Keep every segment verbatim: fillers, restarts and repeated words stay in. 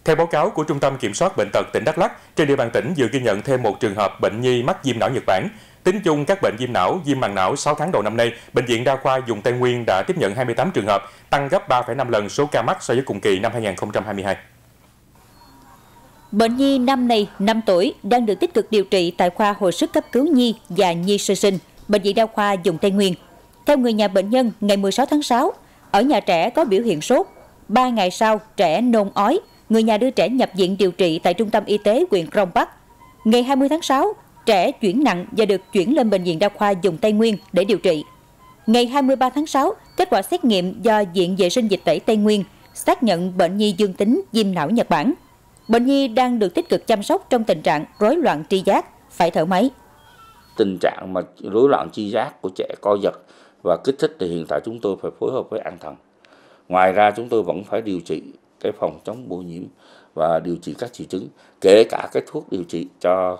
Theo báo cáo của Trung tâm Kiểm soát Bệnh tật tỉnh Đắk Lắk, trên địa bàn tỉnh vừa ghi nhận thêm một trường hợp bệnh nhi mắc viêm não Nhật Bản. Tính chung các bệnh viêm não, viêm màng não sáu tháng đầu năm nay, Bệnh viện Đa khoa vùng Tây Nguyên đã tiếp nhận hai mươi tám trường hợp, tăng gấp ba phẩy năm lần số ca mắc so với cùng kỳ năm hai nghìn không trăm hai mươi hai. Bệnh nhi năm nay năm tuổi đang được tích cực điều trị tại khoa hồi sức cấp cứu nhi và nhi sơ sinh, Bệnh viện Đa khoa vùng Tây Nguyên. Theo người nhà bệnh nhân, ngày mười sáu tháng sáu, ở nhà trẻ có biểu hiện sốt. Ba ngày sau, trẻ nôn ói. Người nhà đưa trẻ nhập viện điều trị tại Trung tâm Y tế huyện Crong Park. Ngày hai mươi tháng sáu, trẻ chuyển nặng và được chuyển lên Bệnh viện Đa khoa vùng Tây Nguyên để điều trị. Ngày hai mươi ba tháng sáu, kết quả xét nghiệm do Viện Vệ sinh Dịch tễ Tây Nguyên xác nhận bệnh nhi dương tính viêm não Nhật Bản. Bệnh nhi đang được tích cực chăm sóc trong tình trạng rối loạn tri giác, phải thở máy. Tình trạng mà rối loạn tri giác của trẻ co giật và kích thích thì hiện tại chúng tôi phải phối hợp với an thần. Ngoài ra chúng tôi vẫn phải điều trị cái phòng chống bội nhiễm và điều trị các triệu chứng, kể cả cái thuốc điều trị cho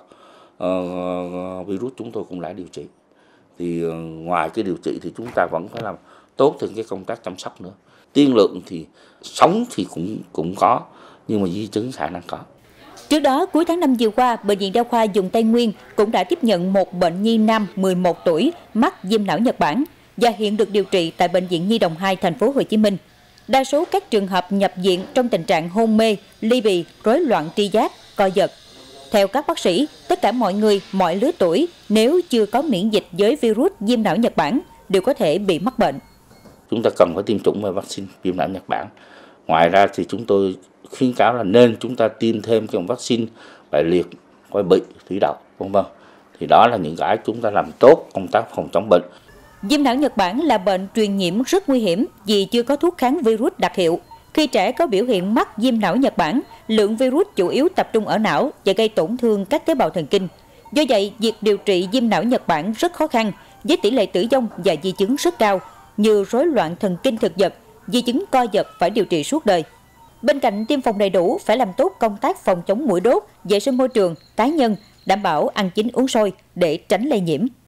uh, virus chúng tôi cũng đã điều trị. Thì uh, ngoài cái điều trị thì chúng ta vẫn phải làm tốt thêm cái công tác chăm sóc nữa. Tiên lượng thì sống thì cũng cũng có, nhưng mà di chứng khả năng có. Trước đó, cuối tháng năm vừa qua, Bệnh viện Đa khoa vùng Tây Nguyên cũng đã tiếp nhận một bệnh nhi nam mười một tuổi mắc viêm não Nhật Bản và hiện được điều trị tại Bệnh viện Nhi đồng hai thành phố Hồ Chí Minh. Đa số các trường hợp nhập viện trong tình trạng hôn mê, ly bì, rối loạn tri giác, co giật. Theo các bác sĩ, tất cả mọi người, mọi lứa tuổi nếu chưa có miễn dịch với virus viêm não Nhật Bản đều có thể bị mắc bệnh. Chúng ta cần phải tiêm chủng về vaccine viêm não Nhật Bản. Ngoài ra thì chúng tôi khuyến cáo là nên chúng ta tiêm thêm cái vaccine bại liệt, quai bị, thủy đậu, vân vân. Thì đó là những cái chúng ta làm tốt công tác phòng chống bệnh. Viêm não Nhật Bản là bệnh truyền nhiễm rất nguy hiểm vì chưa có thuốc kháng virus đặc hiệu. Khi trẻ có biểu hiện mắc viêm não Nhật Bản, lượng virus chủ yếu tập trung ở não và gây tổn thương các tế bào thần kinh. Do vậy, việc điều trị viêm não Nhật Bản rất khó khăn, với tỷ lệ tử vong và di chứng rất cao, như rối loạn thần kinh thực vật, di chứng co giật phải điều trị suốt đời. Bên cạnh tiêm phòng đầy đủ, phải làm tốt công tác phòng chống muỗi đốt, vệ sinh môi trường, cá nhân, đảm bảo ăn chín uống sôi để tránh lây nhiễm.